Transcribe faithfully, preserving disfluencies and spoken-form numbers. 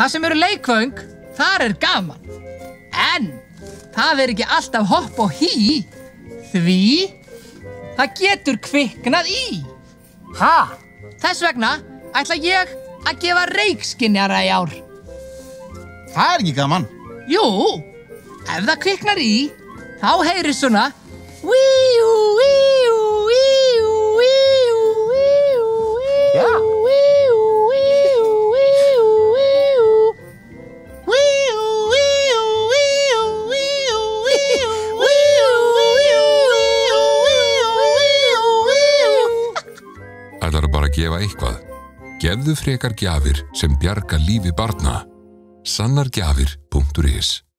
Það sem eru leikvöng, þar er gaman. En það er ekki alltaf hopp og hí, því það getur kviknað í. Ha? Þess vegna ætla ég að gefa reykskynjara í ár. Það er ekki gaman. Jú, ef það kviknar í, þá heyrir svona Víú, víú, víú, víú, víú, Já. víú, víú, víú, víú. Víú, víú, víú, víú, víú, víú, víú, víú, víú. Ætlarðu bara að gefa eitthvað? Gefðu frekar gjafir sem bjarga lífi barna. sannargjafir punktur is